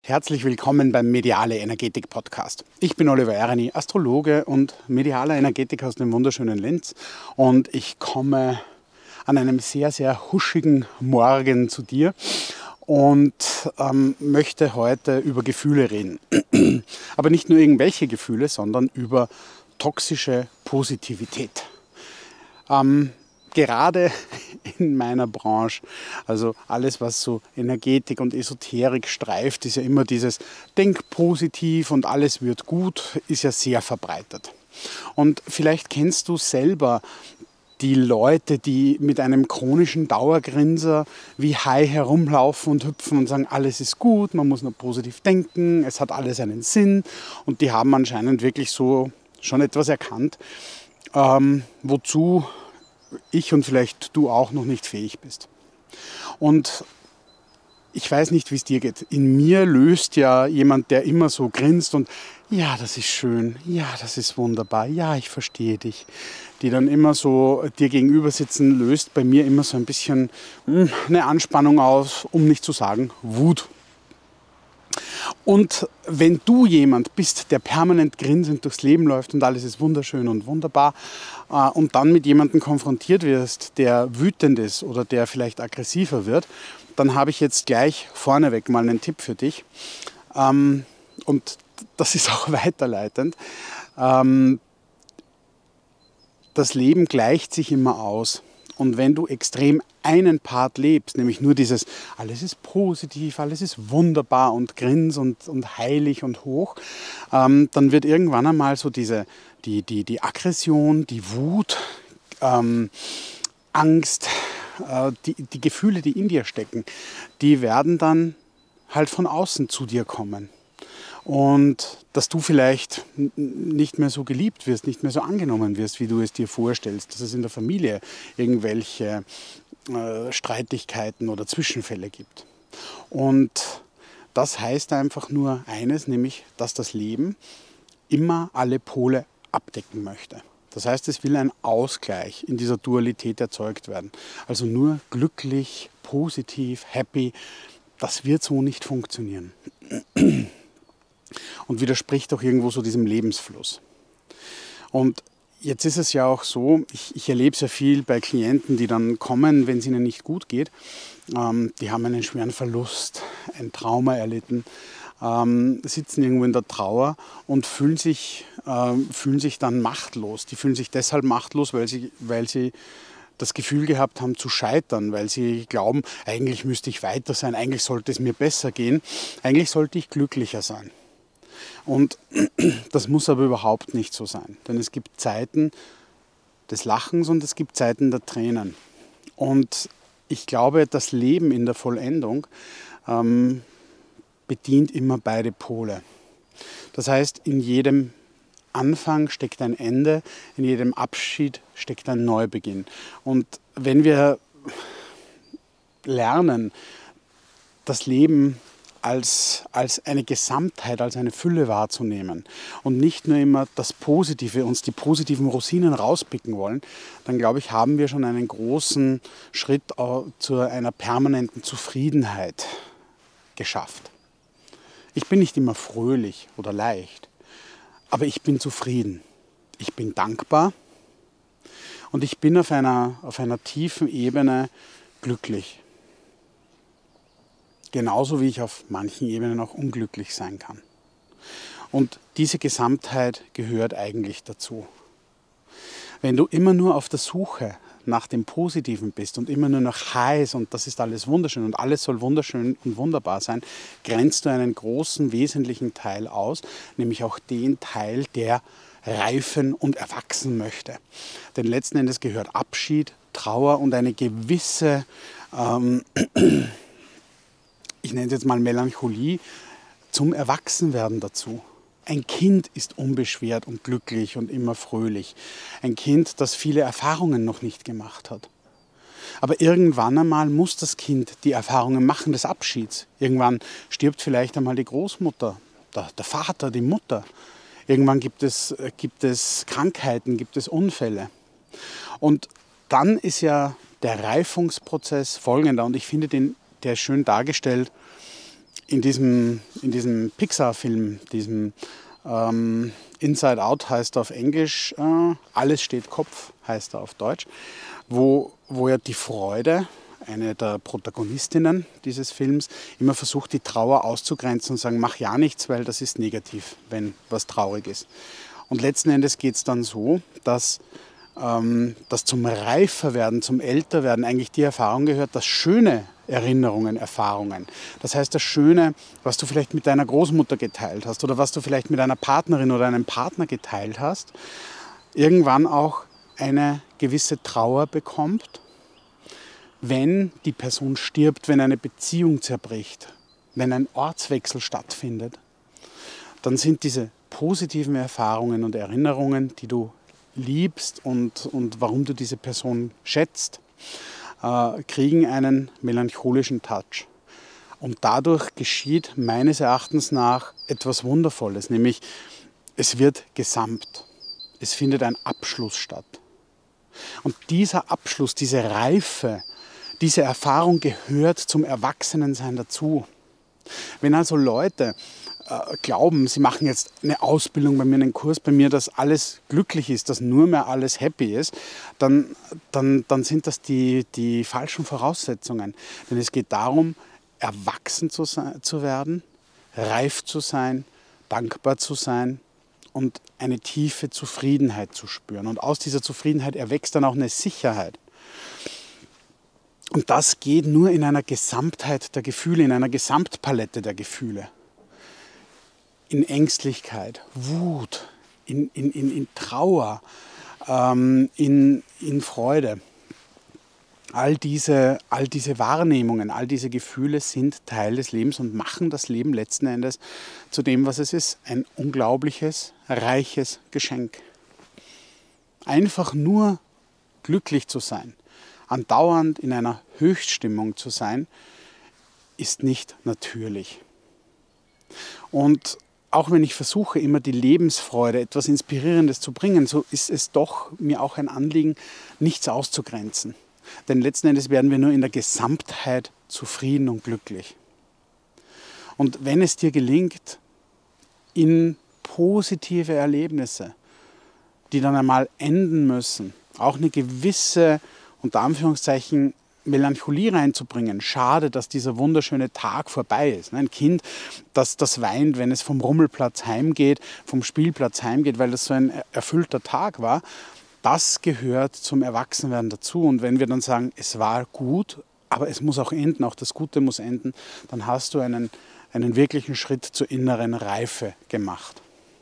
Herzlich willkommen beim Mediale Energetik Podcast. Ich bin Oliver Erni, Astrologe und medialer Energetiker aus dem wunderschönen Linz. Und ich komme an einem sehr, sehr huschigen Morgen zu dir und möchte heute über Gefühle reden. Aber nicht nur irgendwelche Gefühle, sondern über toxische Positivität. Gerade in meiner Branche, also alles, was so Energetik und Esoterik streift, ist ja immer dieses Denk positiv und alles wird gut, ist ja sehr verbreitet. Und vielleicht kennst du selber die Leute, die mit einem chronischen Dauergrinser wie Hai herumlaufen und hüpfen und sagen, alles ist gut, man muss nur positiv denken, es hat alles einen Sinn. Und die haben anscheinend wirklich so schon etwas erkannt, wozu ich und vielleicht du auch noch nicht fähig bist. Und ich weiß nicht, wie es dir geht. In mir löst ja jemand, der immer so grinst und ja, das ist schön, ja, das ist wunderbar, ja, ich verstehe dich, die dann immer so dir gegenüber sitzen, löst bei mir immer so ein bisschen eine Anspannung aus, um nicht zu sagen Wut. Und wenn du jemand bist, der permanent grinsend durchs Leben läuft und alles ist wunderschön und wunderbar und dann mit jemandem konfrontiert wirst, der wütend ist oder der vielleicht aggressiver wird, dann habe ich jetzt gleich vorneweg mal einen Tipp für dich. Und das ist auch weiterleitend. Das Leben gleicht sich immer aus. Und wenn du extrem einen Part lebst, nämlich nur dieses, alles ist positiv, alles ist wunderbar und grins und heilig und hoch, dann wird irgendwann einmal so die Aggression, die Wut, Angst, die Gefühle, die in dir stecken, die werden dann halt von außen zu dir kommen. Und dass du vielleicht nicht mehr so geliebt wirst, nicht mehr so angenommen wirst, wie du es dir vorstellst, dass es in der Familie irgendwelche Streitigkeiten oder Zwischenfälle gibt. Und das heißt einfach nur eines, nämlich, dass das Leben immer alle Pole abdecken möchte. Das heißt, es will ein Ausgleich in dieser Dualität erzeugt werden. Also nur glücklich, positiv, happy, das wird so nicht funktionieren. Und widerspricht auch irgendwo so diesem Lebensfluss. Und jetzt ist es ja auch so, ich erlebe sehr viel bei Klienten, die dann kommen, wenn es ihnen nicht gut geht. Die haben einen schweren Verlust, ein Trauma erlitten, sitzen irgendwo in der Trauer und fühlen sich dann machtlos. Die fühlen sich deshalb machtlos, weil sie das Gefühl gehabt haben zu scheitern, weil sie glauben, eigentlich müsste ich weiter sein, eigentlich sollte es mir besser gehen, eigentlich sollte ich glücklicher sein. Und das muss aber überhaupt nicht so sein, denn es gibt Zeiten des Lachens und es gibt Zeiten der Tränen. Und ich glaube, das Leben in der Vollendung bedient immer beide Pole. Das heißt, in jedem Anfang steckt ein Ende, in jedem Abschied steckt ein Neubeginn. Und wenn wir lernen, das Leben als eine Gesamtheit, als eine Fülle wahrzunehmen und nicht nur immer das Positive, uns die positiven Rosinen rauspicken wollen, dann glaube ich, haben wir schon einen großen Schritt zu einer permanenten Zufriedenheit geschafft. Ich bin nicht immer fröhlich oder leicht, aber ich bin zufrieden. Ich bin dankbar und ich bin auf einer tiefen Ebene glücklich. Genauso wie ich auf manchen Ebenen auch unglücklich sein kann. Und diese Gesamtheit gehört eigentlich dazu. Wenn du immer nur auf der Suche nach dem Positiven bist und immer nur nach Highs und das ist alles wunderschön und alles soll wunderschön und wunderbar sein, grenzt du einen großen, wesentlichen Teil aus, nämlich auch den Teil, der reifen und erwachsen möchte. Denn letzten Endes gehört Abschied, Trauer und eine gewisse ich nenne es jetzt mal Melancholie, zum Erwachsenwerden dazu. Ein Kind ist unbeschwert und glücklich und immer fröhlich. Ein Kind, das viele Erfahrungen noch nicht gemacht hat. Aber irgendwann einmal muss das Kind die Erfahrungen machen des Abschieds. Irgendwann stirbt vielleicht einmal die Großmutter, der Vater, die Mutter. Irgendwann gibt es Krankheiten, gibt es Unfälle. Und dann ist ja der Reifungsprozess folgender und ich finde der ist schön dargestellt in diesem Pixar-Film, diesem Inside Out heißt er auf Englisch, Alles steht Kopf heißt er auf Deutsch, wo ja die Freude, eine der Protagonistinnen dieses Films, immer versucht, die Trauer auszugrenzen und sagen, mach ja nichts, weil das ist negativ, wenn was traurig ist. Und letzten Endes geht es dann so, dass zum Reiferwerden, zum Älterwerden eigentlich die Erfahrung gehört, dass schöne Erinnerungen, Erfahrungen, das heißt das Schöne, was du vielleicht mit deiner Großmutter geteilt hast oder was du vielleicht mit einer Partnerin oder einem Partner geteilt hast, irgendwann auch eine gewisse Trauer bekommt, wenn die Person stirbt, wenn eine Beziehung zerbricht, wenn ein Ortswechsel stattfindet, dann sind diese positiven Erfahrungen und Erinnerungen, die du liebst und warum du diese Person schätzt, kriegen einen melancholischen Touch. Und dadurch geschieht meines Erachtens nach etwas Wundervolles, nämlich es wird gesamt. Es findet ein Abschluss statt. Und dieser Abschluss, diese Reife, diese Erfahrung gehört zum Erwachsenensein dazu. Wenn also Leute glauben, sie machen jetzt eine Ausbildung bei mir, einen Kurs bei mir, dass alles glücklich ist, dass nur mehr alles happy ist, dann sind das die falschen Voraussetzungen. Denn es geht darum, erwachsen zu werden, reif zu sein, dankbar zu sein und eine tiefe Zufriedenheit zu spüren. Und aus dieser Zufriedenheit erwächst dann auch eine Sicherheit. Und das geht nur in einer Gesamtheit der Gefühle, in einer Gesamtpalette der Gefühle. In Ängstlichkeit, Wut, in Trauer, in Freude. All diese Wahrnehmungen, all diese Gefühle sind Teil des Lebens und machen das Leben letzten Endes zu dem, was es ist. Ein unglaubliches, reiches Geschenk. Einfach nur glücklich zu sein, andauernd in einer Höchststimmung zu sein, ist nicht natürlich. Und auch wenn ich versuche, immer die Lebensfreude, etwas Inspirierendes zu bringen, so ist es doch mir auch ein Anliegen, nichts auszugrenzen. Denn letzten Endes werden wir nur in der Gesamtheit zufrieden und glücklich. Und wenn es dir gelingt, in positive Erlebnisse, die dann einmal enden müssen, auch eine gewisse, unter Anführungszeichen, Melancholie reinzubringen. Schade, dass dieser wunderschöne Tag vorbei ist. Ein Kind, das weint, wenn es vom Rummelplatz heimgeht, vom Spielplatz heimgeht, weil das so ein erfüllter Tag war, das gehört zum Erwachsenwerden dazu. Und wenn wir dann sagen, es war gut, aber es muss auch enden, auch das Gute muss enden, dann hast du einen wirklichen Schritt zur inneren Reife gemacht.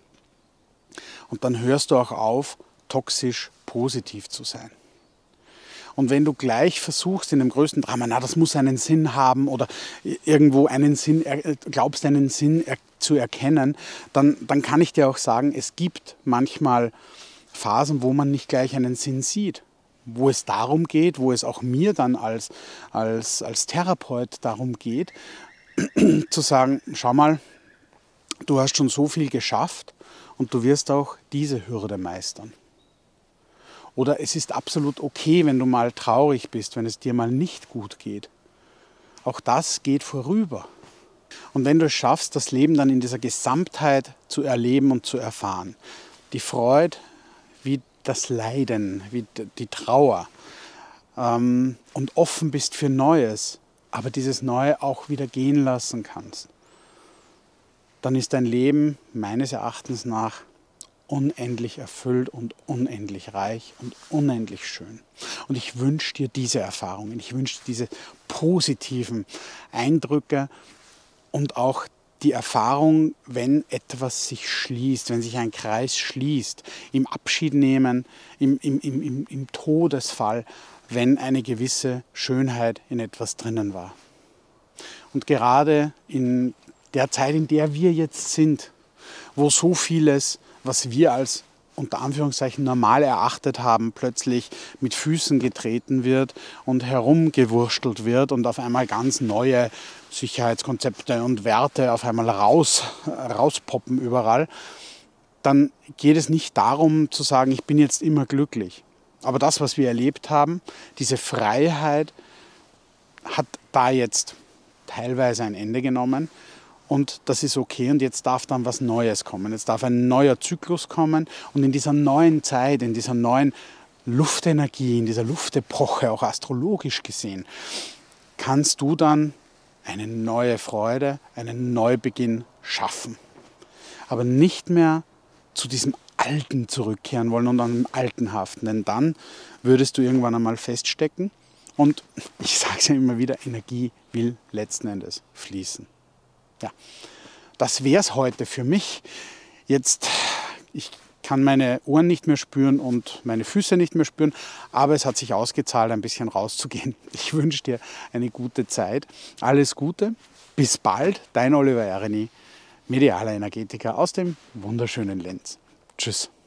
Und dann hörst du auch auf, toxisch positiv zu sein. Und wenn du gleich versuchst in dem größten Drama, das muss einen Sinn haben oder irgendwo einen Sinn, glaubst einen Sinn zu erkennen, dann kann ich dir auch sagen, es gibt manchmal Phasen, wo man nicht gleich einen Sinn sieht. Wo es darum geht, wo es auch mir dann als Therapeut darum geht, zu sagen, schau mal, du hast schon so viel geschafft und du wirst auch diese Hürde meistern. Oder es ist absolut okay, wenn du mal traurig bist, wenn es dir mal nicht gut geht. Auch das geht vorüber. Und wenn du es schaffst, das Leben dann in dieser Gesamtheit zu erleben und zu erfahren, die Freude wie das Leiden, wie die Trauer, und offen bist für Neues, aber dieses Neue auch wieder gehen lassen kannst, dann ist dein Leben meines Erachtens nach unendlich erfüllt und unendlich reich und unendlich schön. Und ich wünsche dir diese Erfahrungen, ich wünsche dir diese positiven Eindrücke und auch die Erfahrung, wenn etwas sich schließt, wenn sich ein Kreis schließt, im Abschied nehmen, im Todesfall, wenn eine gewisse Schönheit in etwas drinnen war. Und gerade in der Zeit, in der wir jetzt sind, wo so vieles, was wir als unter Anführungszeichen normal erachtet haben, plötzlich mit Füßen getreten wird und herumgewurstelt wird und auf einmal ganz neue Sicherheitskonzepte und Werte auf einmal rauspoppen überall, dann geht es nicht darum zu sagen, ich bin jetzt immer glücklich. Aber das, was wir erlebt haben, diese Freiheit, hat da jetzt teilweise ein Ende genommen. und das ist okay und jetzt darf dann was Neues kommen. Jetzt darf ein neuer Zyklus kommen und in dieser neuen Zeit, in dieser neuen Luftenergie, in dieser Luftepoche, auch astrologisch gesehen, kannst du dann eine neue Freude, einen Neubeginn schaffen. Aber nicht mehr zu diesem Alten zurückkehren wollen und an dem Alten haften, denn dann würdest du irgendwann einmal feststecken und ich sage es ja immer wieder, Energie will letzten Endes fließen. Ja, das wäre es heute für mich. Jetzt, ich kann meine Ohren nicht mehr spüren und meine Füße nicht mehr spüren, aber es hat sich ausgezahlt, ein bisschen rauszugehen. Ich wünsche dir eine gute Zeit. Alles Gute, bis bald, dein Oliver Ereni, medialer Energetiker aus dem wunderschönen Lenz. Tschüss.